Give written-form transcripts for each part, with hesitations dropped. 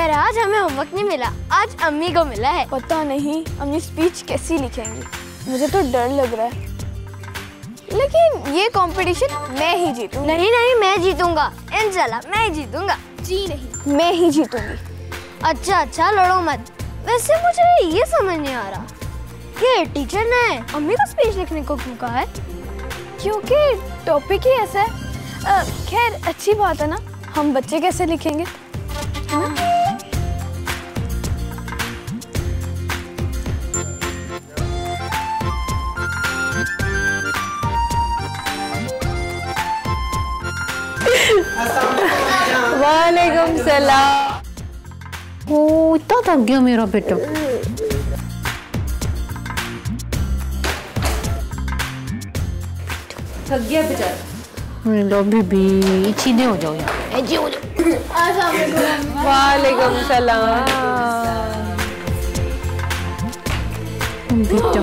पर आज हमें होमवर्क नहीं मिला, आज अम्मी को मिला है। पता नहीं अम्मी स्पीच कैसी लिखेंगी, मुझे तो डर लग रहा है। लेकिन ये कंपटीशन मैं ही जीतूंगी। नहीं नहीं, मैं जीतूंगा, इंशाल्लाह मैं ही जीतूंगा। जी नहीं, मैं ही जीतूंगी। अच्छा अच्छा, लड़ो मत। वैसे मुझे ये समझ नहीं आ रहा कि टीचर ने अम्मी को स्पीच लिखने को क्यों कहा है? क्योंकि टॉपिक ही ऐसा है। खैर अच्छी बात है ना, हम बच्चे कैसे लिखेंगे, है ना? वालेकुम सलाम। ओ इतना थक गया मेरा बेटा। थक गया बेचारा। लो बीबी, सीधे हो जाओ यार। जी हो जाओ। वालेकुम सलाम। बेटा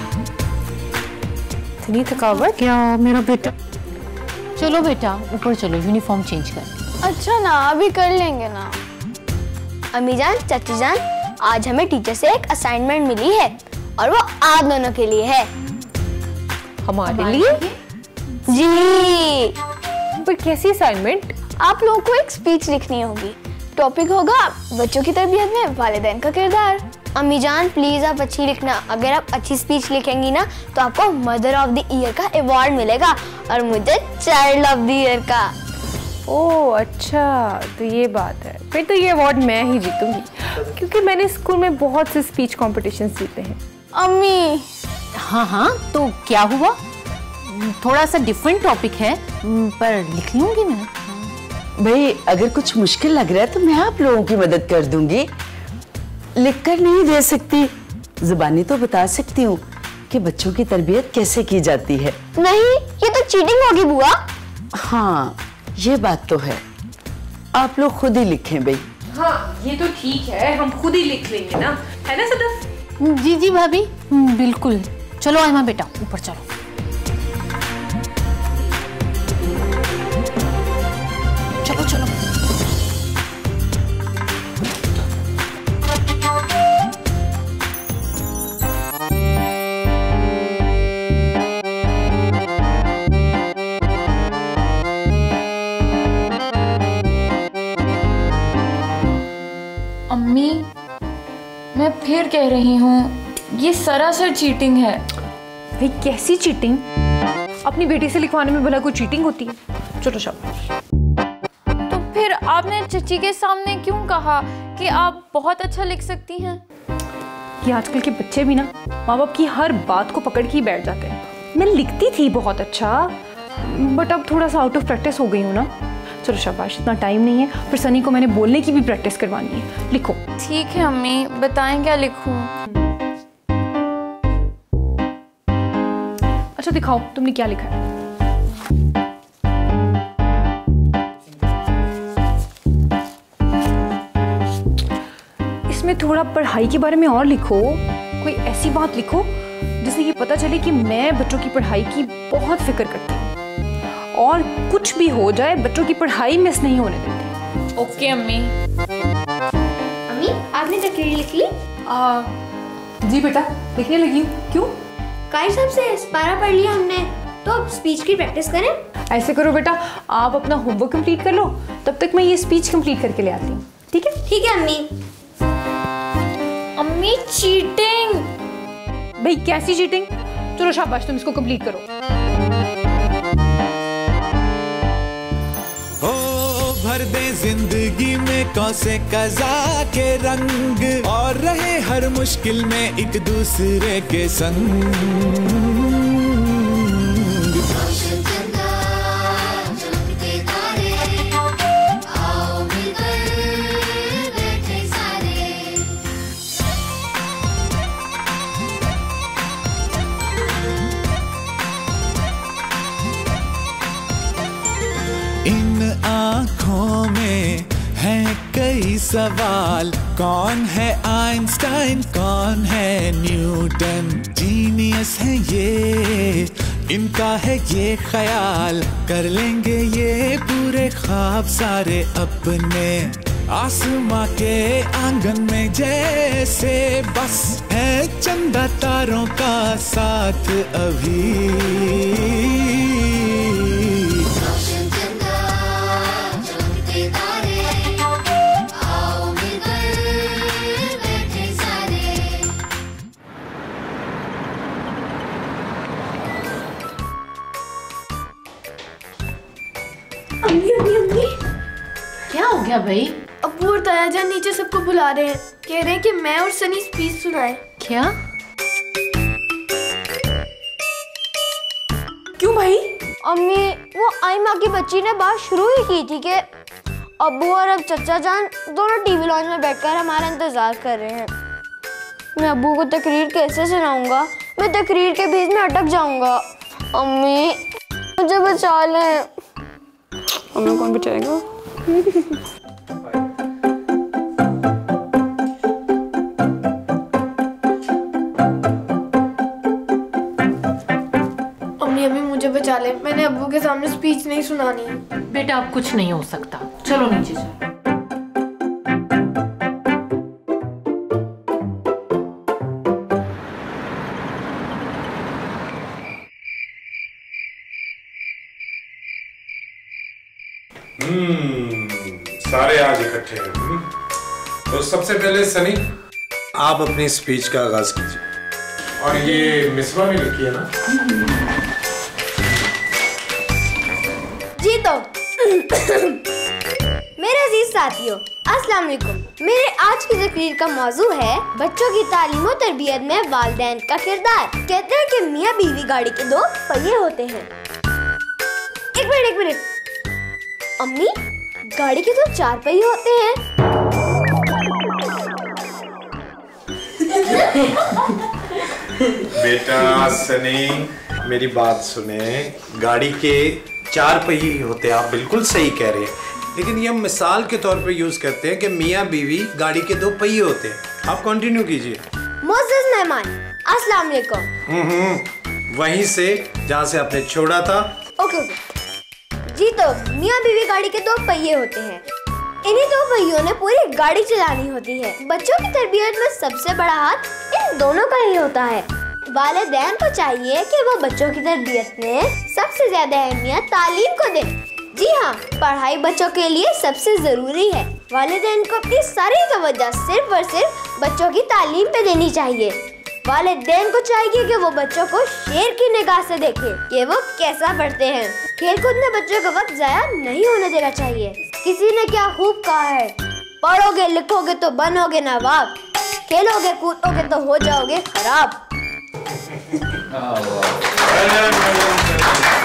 इतनी थकावट क्या मेरा बेटा? चलो बेटा ऊपर चलो, यूनिफॉर्म चेंज कर। अच्छा ना, अभी कर लेंगे ना। अम्मी जान, चाची जान, आज हमें टीचर से एक असाइनमेंट मिली है और वो आप दोनों के लिए है। हमारे लिए? जी। पर कैसी असाइनमेंट? आप लोगों को एक स्पीच लिखनी होगी। टॉपिक होगा बच्चों की तरबियत में वालिदैन का किरदार। अम्मी जान प्लीज आप अच्छी लिखना। अगर आप अच्छी स्पीच लिखेंगी ना तो आपको मदर ऑफ द ईयर का अवार्ड मिलेगा और मुझे चाइल्ड ऑफ द ईयर का। ओह अच्छा, तो ये बात है। फिर तो ये अवार्ड मैं ही जीतूंगी, क्योंकि मैंने स्कूल में बहुत से स्पीच कॉम्पिटिशन्स जीते हैं। अम्मी। हाँ हाँ, तो क्या हुआ? थोड़ा सा डिफरेंट टॉपिक है पर लिख लूंगी मैं। भाई अगर कुछ मुश्किल लग रहा है तो मैं आप लोगों की मदद कर दूंगी। लिख कर नहीं दे सकती, जुबानी तो बता सकती हूँ कि बच्चों की तरबियत कैसे की जाती है। नहीं, ये तो चीटिंग होगी बुआ। हाँ ये बात तो है, आप लोग खुद ही लिखें भाई। हाँ ये तो ठीक है, हम खुद ही लिख लेंगे ना, है ना सदफ? जी जी भाभी, बिल्कुल। चलो आयमा बेटा ऊपर चलो। चलो चलो। अम्मी, मैं फिर कह रही हूँ ये सरासर चीटिंग है। भाई कैसी चीटिंग? अपनी बेटी से लिखवाने में भला कोई चीटिंग होती है? चलो शाबाश। तो फिर आपने चची के सामने क्यों कहा कि आप बहुत अच्छा लिख सकती हैं? कि आजकल के बच्चे भी ना माँ बाप की हर बात को पकड़ के ही बैठ जाते हैं। मैं लिखती थी बहुत अच्छा, बट अब थोड़ा सा आउट ऑफ प्रैक्टिस हो गई हूँ ना। चलो शाबाश, इतना टाइम नहीं है, फिर सनी को मैंने बोलने की भी प्रैक्टिस करवानी है। लिखो। ठीक है अम्मी, बताएं क्या लिखूं? अच्छा दिखाओ तुमने क्या लिखा है। इसमें थोड़ा पढ़ाई के बारे में और लिखो, कोई ऐसी बात लिखो जिससे ये पता चले कि मैं बच्चों की पढ़ाई की बहुत फिक्र करती हूँ और कुछ भी हो जाए बच्चों की पढ़ाई मिस नहीं होने देती। ओके अम्मी। अम्मी आपने तकरीर लिख ली? जी बेटा लिखने लगी हूँ। क्यों? कारी साहब से पारा पढ़ लिया हमने, तो अब स्पीच की प्रैक्टिस करें। ऐसे करो बेटा, आप अपना होमवर्क कंप्लीट कर लो, तब तक मैं ये स्पीच कंप्लीट करके ले आती हूँ। ठीक है? ठीक है अम्मी। अम्मी चीटिंग। भाई कैसी चीटिंग? चलो शाबाश, तुम इसको कंप्लीट करो। भर दे जिंदगी में कौसे कज़ा के रंग और रहे हर मुश्किल में एक दूसरे के संग। इन आँखों में है कई सवाल, कौन है आइंस्टाइन, कौन है न्यूटन, जीनियस है ये, इनका है ये ख्याल, कर लेंगे ये पूरे ख्वाब सारे अपने, आसमां के आंगन में जैसे बस है चंदा तारों का साथ अभी। अम्मी अम्मी अम्मी, क्या हो गया भाई? अब्बू और ताया जान नीचे सबको बुला रहे हैं। कह रहे हैं कि मैं और सनी स्पीच सुनाए। क्या? क्यों भाई? अम्मी, वो आई माँ की बच्ची ने बात शुरू ही की थी कि अब्बू और अब चचा जान दोनों टीवी लॉन्च में बैठकर हमारा इंतजार कर रहे हैं। मैं अब्बू को तकरीर कैसे सुनाऊंगा? मैं तकरीर के बीच में अटक जाऊंगा। अम्मी, मुझे बचा लें। हमें कौन बचाएगा? अम्मी अम्मी मुझे बचा ले, मैंने अब्बू के सामने स्पीच नहीं सुनानी। बेटा अब कुछ नहीं हो सकता, चलो नीचे चलो। सारे आज इकट्ठे हैं। तो सबसे पहले सनी, आप अपनी स्पीच का आगाज कीजिए। और ये मिसवा भी लिखी है ना? जी तो मेरे अजीज साथियों, अस्सलाम वालेकुम। मेरे आज की तकरीर का मौजू है बच्चों की तालीम और तरबियत में वालिदैन का किरदार। कहते हैं कि मियाँ बीवी गाड़ी के दो पहिए होते हैं। एक मिनट अम्मी, गाड़ी के तो चार पहिए होते हैं। बेटा सनी, मेरी बात सुने। गाड़ी के चार पहिए होते हैं, आप बिल्कुल सही कह रहे हैं, लेकिन ये हम मिसाल के तौर पे यूज करते हैं कि मियाँ बीवी गाड़ी के दो पहिए होते हैं। आप कंटिन्यू कीजिए। मोअज़्ज़ज़ मेहमान, अस्सलाम वालेकुम। वहीं से जहाँ से आपने छोड़ा था। ओके। जी तो मियाँ बीवी गाड़ी के दो पहिए होते हैं। इन्हीं दो पहियों ने पूरी गाड़ी चलानी होती है। बच्चों की तरबियत में सबसे बड़ा हाथ इन दोनों का ही होता है। वालिदैन को चाहिए कि वो बच्चों की तरबियत में सबसे ज्यादा अहमियत तालीम को दें। जी हाँ, पढ़ाई बच्चों के लिए सबसे जरूरी है। वालिदैन को अपनी सारी तवज्जो सिर्फ और सिर्फ बच्चों की तालीम पे देनी चाहिए। वालिदैन को चाहिए कि वो बच्चों को शेर की निगाह से देखें कि वो कैसा पढ़ते हैं। खेलकूद में बच्चों का वक्त जाया नहीं होने देना चाहिए। किसी ने क्या खूब कहा है, पढ़ोगे लिखोगे तो बनोगे नवाब, खेलोगे कूदोगे तो हो जाओगे खराब।